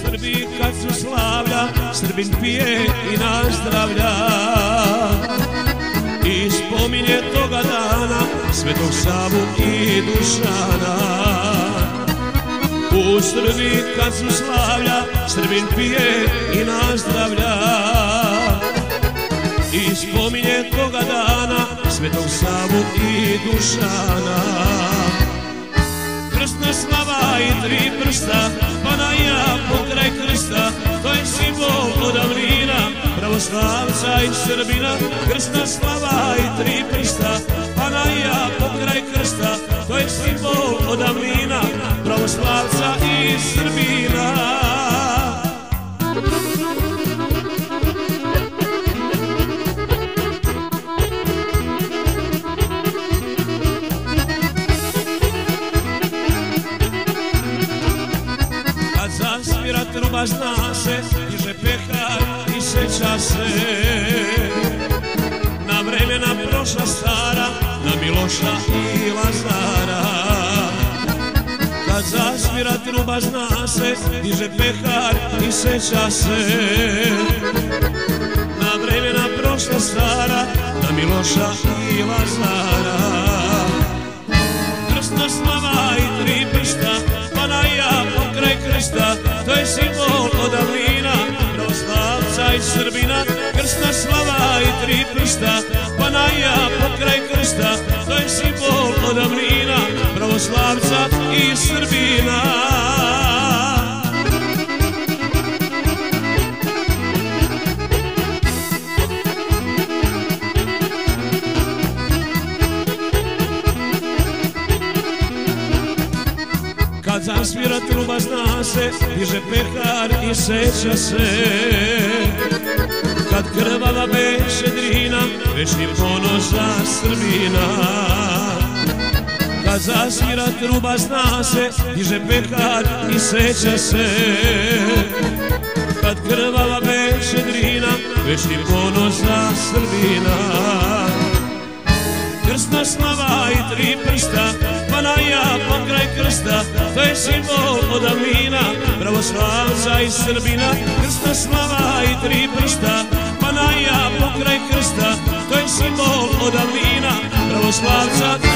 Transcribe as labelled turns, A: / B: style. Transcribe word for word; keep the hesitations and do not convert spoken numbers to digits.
A: Srbiji kad su slavlja, Srbin pije i nazdravlja. I spominje toga dana Svetog Savu i Dušana. U Srbiji kad su slavlja, Srbin pije i nazdravlja. I spominje toga dana Svetog Savu i Dušana. Krstna slava i tri prsta, Panaja pokraj krsta, to je simbol od davnina pravoslavca i Srbina. Krstna slava i tri prsta, Panaja pokraj krsta, to je simbol od davnina pravoslavca i Srbina. Zasvira truba zna se, diže pehar i seća se na vremena prošla stara, na Miloša i Lazara. Kad zasvira truba zna se, diže pehar i seća se na vremena prošla stara, na Miloša i Lazara. Krstna slava i tri prsta, Panaja pokraj krsta, to je simbol od davnina pravoslavca i Srbina. Krstna slava i tri prsta, Panaja pokraj krsta, to je simbol od davnina pravoslavca i Srbina. Kad zasvira truba zna se, diže pehar i seća se kad krvava beše Drina, večni ponos za Srbina. Kad zasvira truba zna se, diže pehar i seća se kad krvava beše Drina, večni ponos za Srbina. Krstna slava i tri prsta, Panaja pokraj krsta, to je simbol od davnina pravoslavca i Srbina. Krstna slava i tri prsta, Panaja pokraj krsta, to je simbol od davnina pravoslavca